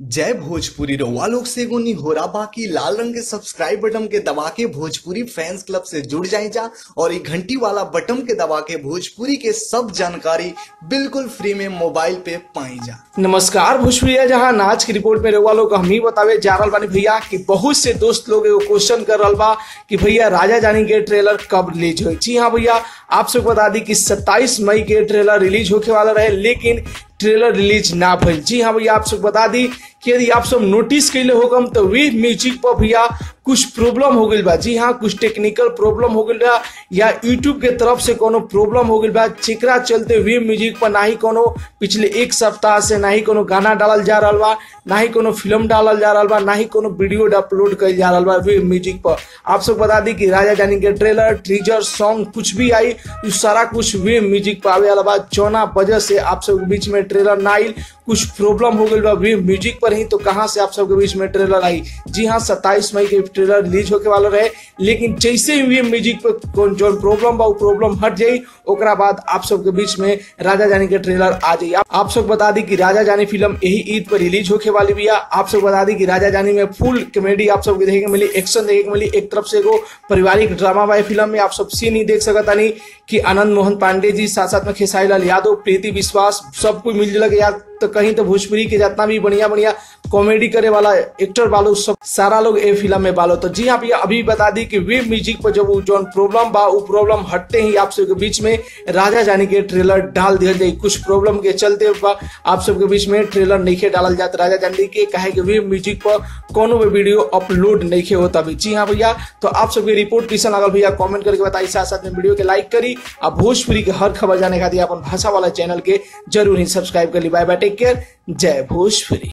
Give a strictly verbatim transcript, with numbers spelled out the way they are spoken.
जय भोजपुरी रउआ लोग से एगो निहोरा बाकी लाल रंग के सब्सक्राइब बटन के दबा के भोजपुरी फैंस क्लब से जुड़ जाए जा और ये घंटी वाला बटन के दबा के भोजपुरी के सब जानकारी बिल्कुल फ्री में मोबाइल पे पाई जा। नमस्कार भोजपुरिया जहां नाच की रिपोर्ट में रउआ लोग हम ही बतावे जा रहल बानी भैया कि बहुत से दोस्त लोग एगो क्वेश्चन कर रहल बा कि भैया राजा जानी के ट्रेलर कब रिलीज होई। जी हाँ भैया, आप सबको बता दी कि सत्ताईस मई के ट्रेलर रिलीज होके वाला रहे, लेकिन ट्रेलर रिलीज ना भइल। जी हाँ भैया, आप सबको बता दी कि यदि आप सब नोटिस कैले होगम तो वे म्यूजिक पर भैया कुछ प्रॉब्लम हो गई बा। जी हाँ, कुछ टेक्निकल प्रॉब्लम हो गई बा या यूट्यूब के तरफ से कोनो प्रॉब्लम हो गई बा, जेकरा चलते वे म्यूजिक पर ना ही कोनो पिछले एक सप्ताह से ना ही कोनो गाना डालल जा रहा बा, ना ही कोनो फिल्म डालल जा रहा बा, ना ही कोनो वीडियो अपलोड कर जा रहा बा वे म्यूजिक पर। आप सब बता दी कि राजा जानी के ट्रेलर, टीजर, सॉन्ग कुछ भी आई तो सारा कुछ वे म्यूजिक पर आवे वाला बा। जौना वजह से आप सब के बीच में ट्रेलर ना आई, कुछ प्रॉब्लम हो गई बा वे म्यूजिक पर ही, तो कहां से आप सबके बीच में ट्रेलर आई। जी हाँ, सत्ताईस मई के ट्रेलर रिलीज होके वाला रहे, लेकिन जैसे ही वे म्यूजिक पर कौन जो प्रॉब्लम बा वो प्रॉब्लम हट जाई, ओकरा बाद आप सबके बीच में राजा जानी के ट्रेलर आ जाई। आप सब बता दी कि राजा जानी फिल्म यही ईद पर रिलीज होके वाली भी। आप सब बता दी कि राजा जानी में फुल कॉमेडी आप सबके देखे मिली, एक्शन देखे मिली। एक तरफ से एगो पारिवारिक ड्रामा बा फिल्म में, आप सब सीन ही देख सकता नहीं कि आनंद मोहन पांडे जी, साथ साथ में खेसारी लाल यादव, प्रीति विश्वास, सब कोई मिल जुल यार तो कहीं तो भोजपुरी के जितना भी बढ़िया बढ़िया कॉमेडी करे वाला एक्टर बालो सब सारा लोग ए फिल्म में बालो। तो जी हाँ भैया, अभी बता दी कि वे म्यूजिक पर जब जो प्रॉब्लम बा वो प्रॉब्लम हटते ही आप सबके बीच में राजा जानी के ट्रेलर डाल दिया जाए। कुछ प्रॉब्लम के चलते आप सबके बीच में ट्रेलर नहीं डालल जाता राजा जानी के, कहे कि वे म्यूजिक पर कोनो भी वीडियो अपलोड नहीं होता भी। जी हाँ भैया, तो आप सबके रिपोर्ट कैसा लगल भैया कमेंट करके बताई, साथ साथ में वीडियो के लाइक करी और भोजपुरी के हर खबर जाने खातिर अपन भाषा वाला चैनल के जरूर ही सब्सक्राइब कर ली। बाय बाय, टेक केयर, जय भोजपुरी।